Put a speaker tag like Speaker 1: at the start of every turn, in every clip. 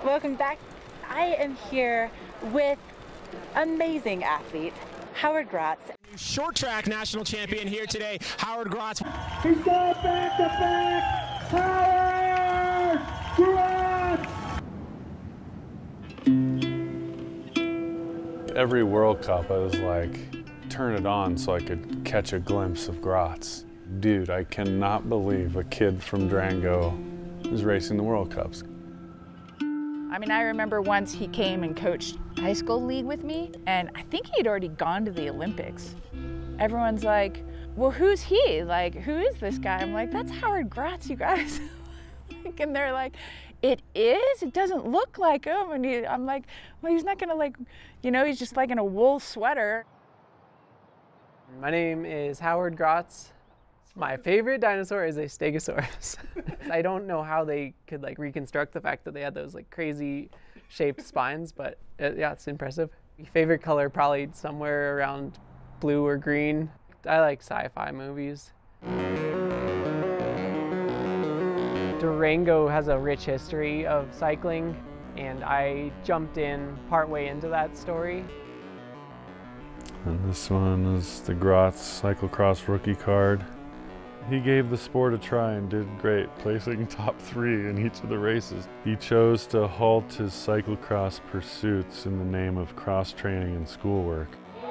Speaker 1: Welcome back. I am here with amazing athlete, Howard Grotts.
Speaker 2: Short track national champion here today, Howard Grotts.
Speaker 3: He's going back to back, Howard Grotts!
Speaker 4: Every World Cup I was like, turn it on so I could catch a glimpse of Grotts. Dude, I cannot believe a kid from Durango is racing the World Cups.
Speaker 5: I mean, I remember once he came and coached high school league with me, and I think he'd already gone to the Olympics. Everyone's like, well, who's he? Like, who is this guy? I'm like, that's Howard Grotts, you guys. And they're like, it is? It doesn't look like him. And I'm like, well, he's not gonna he's just like in a wool sweater.
Speaker 6: My name is Howard Grotts. My favorite dinosaur is a Stegosaurus. I don't know how they could reconstruct the fact that they had those crazy shaped spines, but yeah, it's impressive. Favorite color, probably somewhere around blue or green. I like sci-fi movies. Durango has a rich history of cycling, and I jumped in partway into that story.
Speaker 4: And this one is the Grotts cyclocross rookie card. He gave the sport a try and did great, placing top 3 in each of the races. He chose to halt his cyclocross pursuits in the name of cross training and schoolwork.
Speaker 7: Come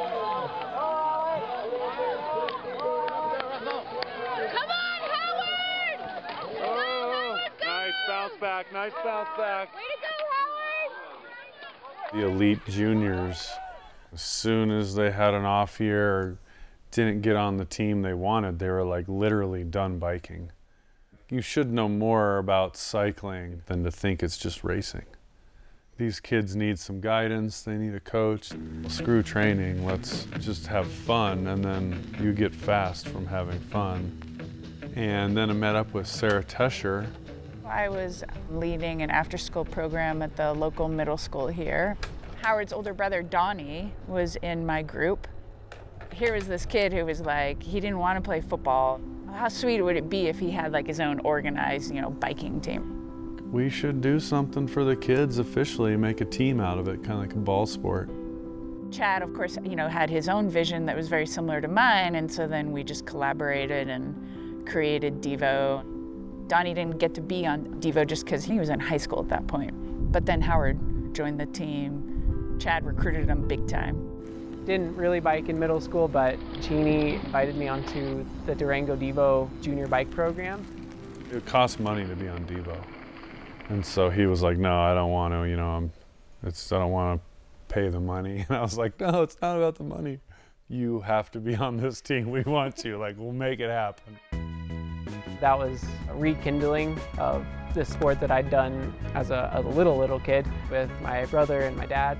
Speaker 7: on, Howard!
Speaker 4: Oh, nice bounce back, nice bounce back.
Speaker 7: Way to go, Howard!
Speaker 4: The elite juniors, as soon as they had an off year or didn't get on the team they wanted, they were literally done biking. You should know more about cycling than to think it's just racing. These kids need some guidance, they need a coach. Screw training, let's just have fun, and then you get fast from having fun. And then I met up with Sarah Tesher.
Speaker 5: I was leading an after-school program at the local middle school here. Howard's older brother, Donnie, was in my group. Here was this kid who was he didn't want to play football. How sweet would it be if he had his own organized, biking team?
Speaker 4: We should do something for the kids officially, make a team out of it, kind of like a ball sport.
Speaker 5: Chad, of course, had his own vision that was very similar to mine, and so then we just collaborated and created Devo. Donnie didn't get to be on Devo just because he was in high school at that point. But then Howard joined the team. Chad recruited him big time.
Speaker 6: Didn't really bike in middle school, but Cheney invited me onto the Durango Devo junior bike program.
Speaker 4: It costs money to be on Devo. And so he was like, no, I don't want to, I don't want to pay the money. And I was like, no, it's not about the money. You have to be on this team. We want you, we'll make it happen.
Speaker 6: That was a rekindling of the sport that I'd done as a little kid with my brother and my dad.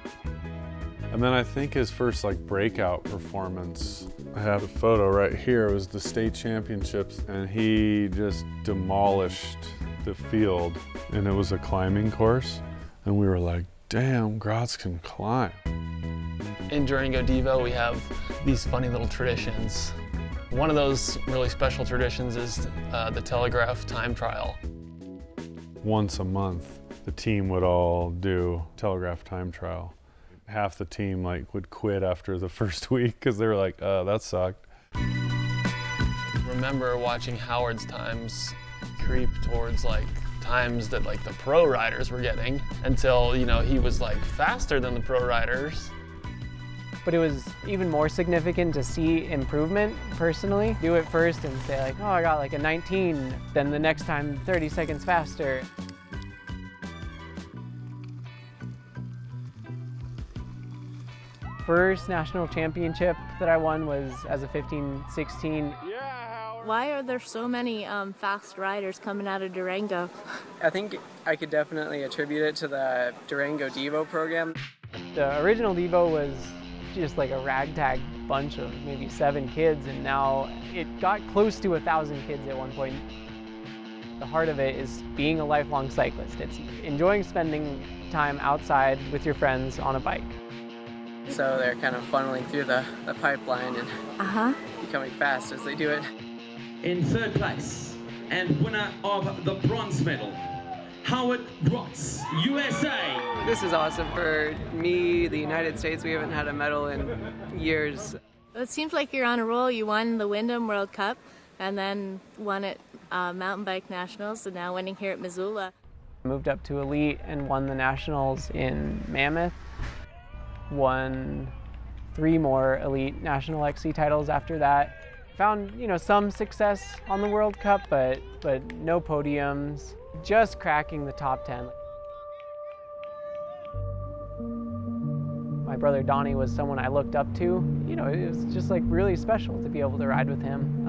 Speaker 4: And then I think his first breakout performance, I have a photo right here, it was the state championships, and he just demolished the field, and it was a climbing course, and we were like, damn, Grotts can climb.
Speaker 8: In Durango Devo, we have these funny little traditions. One of those really special traditions is the telegraph time trial.
Speaker 4: Once a month, the team would all do telegraph time trial. Half the team would quit after the first week because they were like, that sucked.
Speaker 8: Remember watching Howard's times creep towards times that the pro riders were getting until he was faster than the pro riders.
Speaker 6: But it was even more significant to see improvement personally. Do it first and say oh, I got a 19, then the next time 30 seconds faster. First national championship that I won was as a 15-16.
Speaker 9: Why are there so many fast riders coming out of Durango?
Speaker 6: I think I could definitely attribute it to the Durango Devo program. The original Devo was just a ragtag bunch of maybe 7 kids, and now it got close to 1,000 kids at one point. The heart of it is being a lifelong cyclist. It's enjoying spending time outside with your friends on a bike. So they're kind of funneling through the pipeline and becoming fast as they do it.
Speaker 3: In third place and winner of the bronze medal,
Speaker 10: Howard Grotts, USA.
Speaker 6: This is awesome for me, the United States. We haven't had a medal in years.
Speaker 9: It seems like you're on a roll. You won the Wyndham World Cup and then won at Mountain Bike Nationals, and now winning here at Missoula.
Speaker 6: Moved up to Elite and won the Nationals in Mammoth. Won 3 more Elite National XC titles after that. Found, some success on the World Cup, but no podiums. Just cracking the top 10. My brother Donnie was someone I looked up to. It was just like really special to be able to ride with him.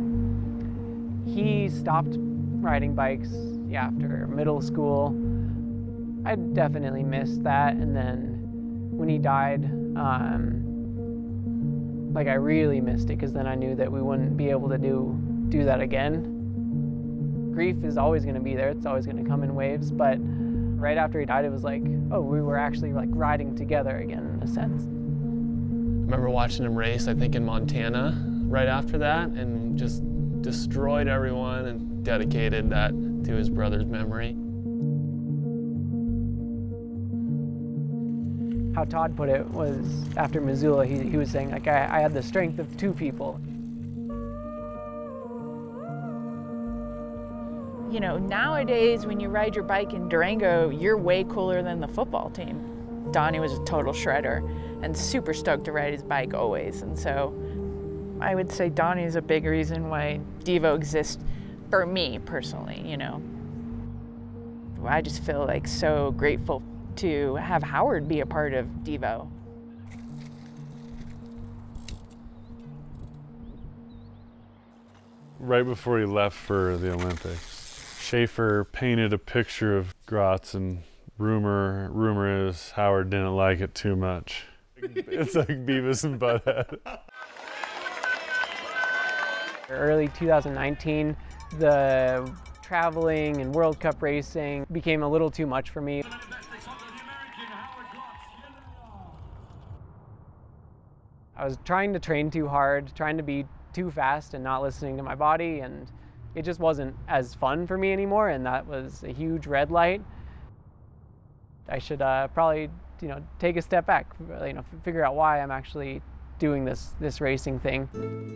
Speaker 6: He stopped riding bikes after middle school. I definitely missed that, and then when he died, I really missed it, because then I knew that we wouldn't be able to do that again. Grief is always going to be there. It's always going to come in waves, but right after he died, it was like, oh, we were actually riding together again in a sense.
Speaker 8: I remember watching him race, I think in Montana, right after that, and just destroyed everyone and dedicated that to his brother's memory.
Speaker 6: How Todd put it was, after Missoula, he was saying, I had the strength of 2 people.
Speaker 5: Nowadays when you ride your bike in Durango, you're way cooler than the football team. Donnie was a total shredder and super stoked to ride his bike always. And so I would say Donnie is a big reason why Devo exists for me personally, I just feel so grateful to have Howard be a part of Devo.
Speaker 4: Right before he left for the Olympics, Schaefer painted a picture of Grotts, and rumor is Howard didn't like it too much. It's like Beavis and Butthead.
Speaker 6: Early 2019, the traveling and World Cup racing became a little too much for me. I was trying to train too hard, trying to be too fast and not listening to my body, and it just wasn't as fun for me anymore, and that was a huge red light. I should probably, take a step back, figure out why I'm actually doing this racing thing.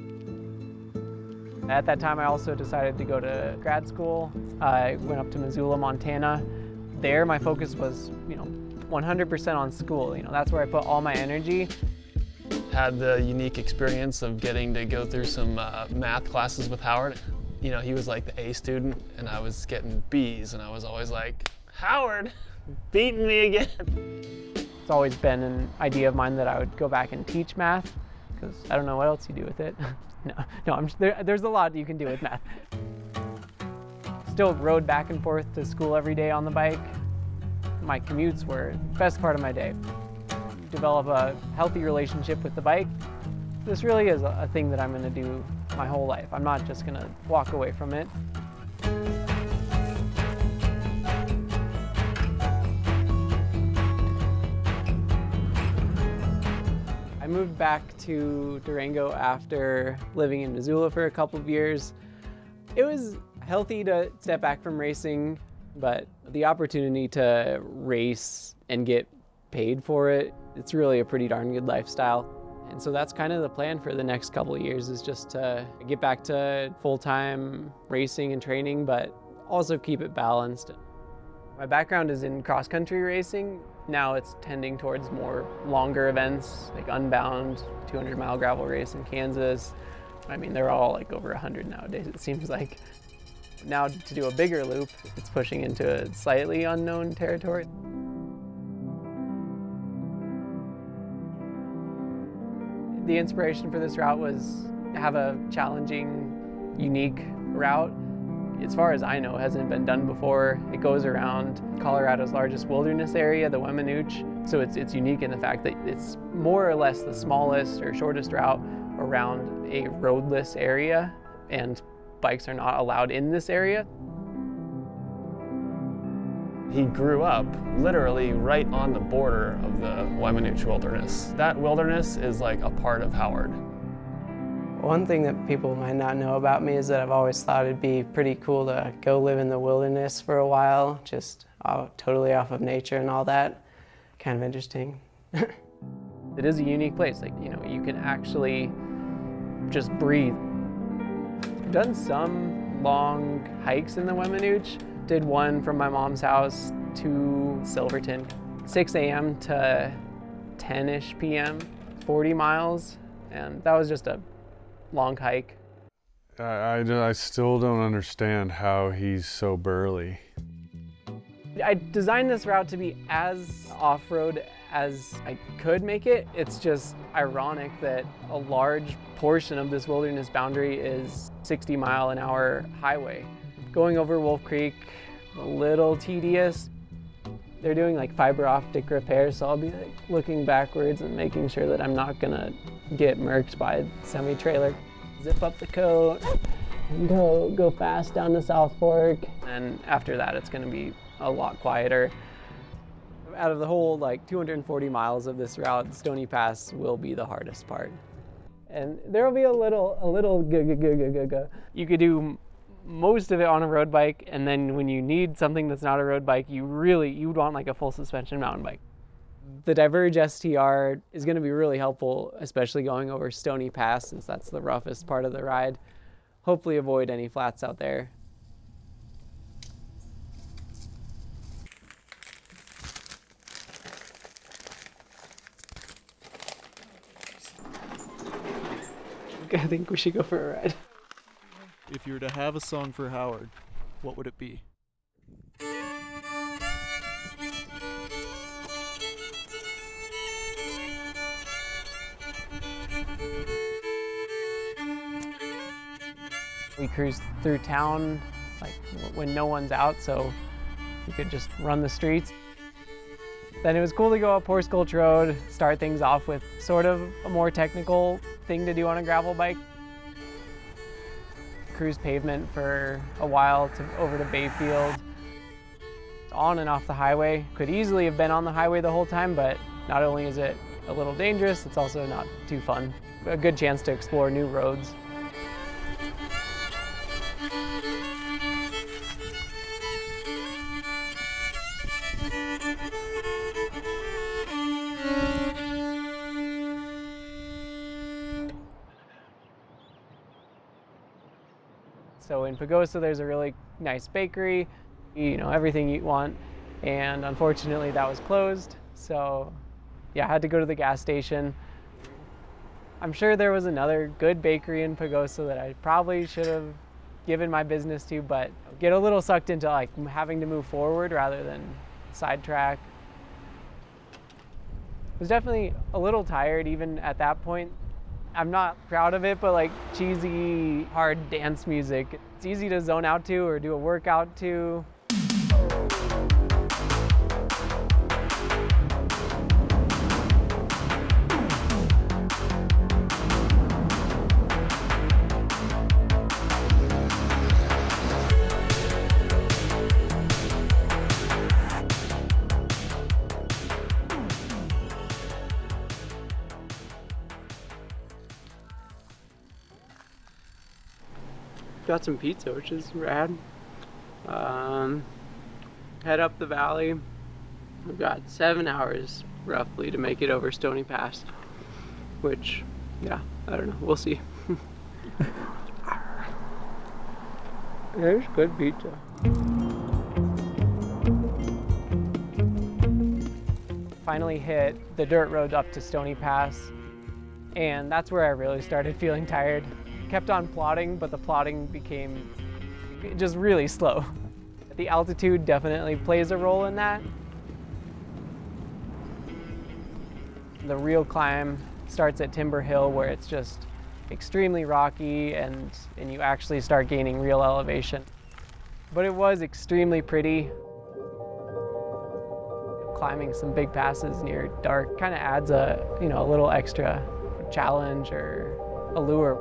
Speaker 6: At that time, I also decided to go to grad school. I went up to Missoula, Montana. There, my focus was, 100% on school. That's where I put all my energy.
Speaker 8: Had the unique experience of getting to go through some math classes with Howard. He was like the A student, and I was getting B's, and I was always like, Howard, beating me again.
Speaker 6: It's always been an idea of mine that I would go back and teach math, because I don't know what else you do with it. There's a lot you can do with math. Still rode back and forth to school every day on the bike. My commutes were the best part of my day. Develop a healthy relationship with the bike. This really is a thing that I'm going to do my whole life. I'm not just going to walk away from it. I moved back to Durango after living in Missoula for a couple of years. It was healthy to step back from racing, but the opportunity to race and get paid for it, it's really a pretty darn good lifestyle. And so that's kind of the plan for the next couple of years, is just to get back to full-time racing and training, but also keep it balanced. My background is in cross-country racing. Now it's tending towards more longer events, like Unbound, 200-mile gravel race in Kansas. I mean, they're all like over 100 nowadays, it seems like. Now to do a bigger loop, it's pushing into a slightly unknown territory. The inspiration for this route was to have a challenging, unique route. As far as I know, it hasn't been done before. It goes around Colorado's largest wilderness area, the Weminuche. So it's unique in the fact that it's more or less the smallest or shortest route around a roadless area, and bikes are not allowed in this area.
Speaker 8: He grew up literally right on the border of the Weminuche wilderness. That wilderness is like a part of Howard.
Speaker 6: One thing that people might not know about me is that I've always thought it'd be pretty cool to go live in the wilderness for a while, just totally off of nature and all that. Kind of interesting. It is a unique place, like, you know, you can actually just breathe. I've done some long hikes in the Weminuche. Did one from my mom's house to Silverton, 6 a.m. to 10-ish p.m., 40 miles, and that was just a long hike.
Speaker 4: I still don't understand how he's so burly.
Speaker 6: I designed this route to be as off-road as I could make it. It's just ironic that a large portion of this wilderness boundary is 60-mile-an-hour highway. Going over Wolf Creek, a little tedious. They're doing like fiber optic repair, so I'll be like looking backwards and making sure that I'm not gonna get murked by a semi-trailer. Zip up the coat and go fast down to South Fork. And after that, it's gonna be a lot quieter. Out of the whole like 240 miles of this route, Stony Pass will be the hardest part. And there'll be a little You could do most of it on a road bike, and then when you need something that's not a road bike, you would want like a full suspension mountain bike. The Diverge STR is going to be really helpful, especially going over Stony Pass, since that's the roughest part of the ride. Hopefully avoid any flats out there. I think we should go for a ride.
Speaker 11: If you were to have a song for Howard, what would it be?
Speaker 6: We cruised through town like when no one's out, so we could just run the streets. Then it was cool to go up Horse Gulch Road, start things off with sort of a more technical thing to do on a gravel bike. Cruise pavement for a while over to Bayfield. On and off the highway. Could easily have been on the highway the whole time, but not only is it a little dangerous, it's also not too fun. A good chance to explore new roads. So in Pagosa, there's a really nice bakery, you know, everything you want. And unfortunately that was closed. So yeah, I had to go to the gas station. I'm sure there was another good bakery in Pagosa that I probably should have given my business to, but get a little sucked into like having to move forward rather than sidetrack. I was definitely a little tired even at that point. I'm not proud of it, but like cheesy, hard dance music, it's easy to zone out to or do a workout to. Got some pizza, which is rad. Head up the valley. We've got 7 hours roughly to make it over Stony Pass, which, yeah, I don't know, we'll see. There's good pizza. Finally hit the dirt road up to Stony Pass, and that's where I really started feeling tired. Kept on plodding, but the plodding became just really slow. The altitude definitely plays a role in that. The real climb starts at Timber Hill, where it's just extremely rocky and you actually start gaining real elevation. But it was extremely pretty. Climbing some big passes near dark kind of adds a little extra challenge or allure.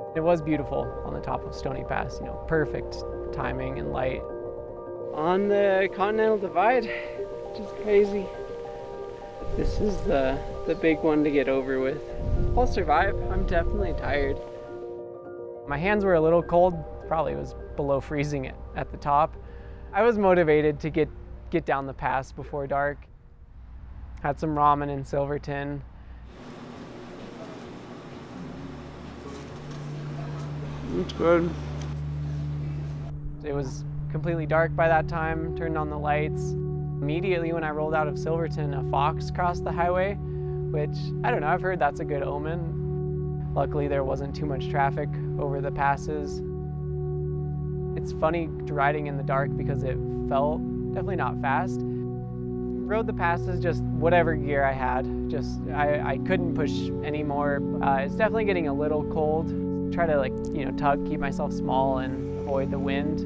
Speaker 6: It was beautiful on the top of Stony Pass, you know, perfect timing and light. On the Continental Divide, just crazy. This is the big one to get over with. I'll survive. I'm definitely tired. My hands were a little cold, probably was below freezing at the top. I was motivated to get down the pass before dark. Had some ramen in Silverton. It's good. It was completely dark by that time, turned on the lights. Immediately when I rolled out of Silverton, a fox crossed the highway, which, I don't know, I've heard that's a good omen. Luckily there wasn't too much traffic over the passes. It's funny riding in the dark because it felt definitely not fast. Rode the passes just whatever gear I had. I couldn't push anymore. It's definitely getting a little cold. Try to tug, keep myself small and avoid the wind.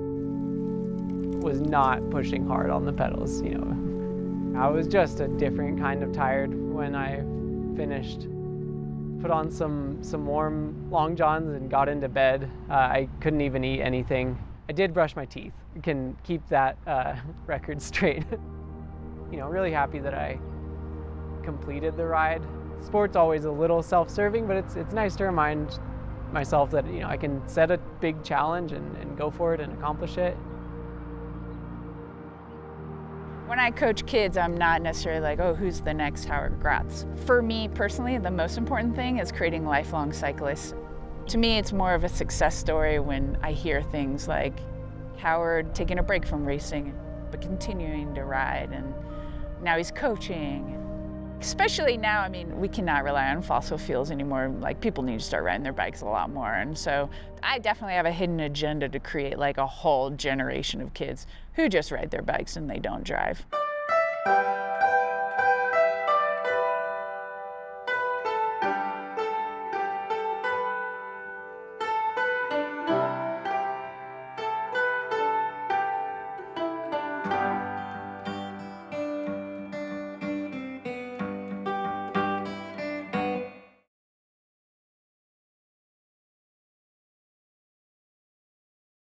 Speaker 6: Was not pushing hard on the pedals, you know. I was just a different kind of tired when I finished. Put on some warm long johns and got into bed. I couldn't even eat anything. I did brush my teeth. I can keep that record straight. You know, really happy that I completed the ride. Sport's always a little self-serving, but it's nice to remind myself that, you know, I can set a big challenge and go for it and accomplish it.
Speaker 5: When I coach kids, I'm not necessarily like, oh, who's the next Howard Grotts? For me personally, the most important thing is creating lifelong cyclists. To me, it's more of a success story when I hear things like Howard taking a break from racing, but continuing to ride, and now he's coaching. Especially now, I mean, we cannot rely on fossil fuels anymore. Like, people need to start riding their bikes a lot more. And so I definitely have a hidden agenda to create like a whole generation of kids who just ride their bikes and they don't drive.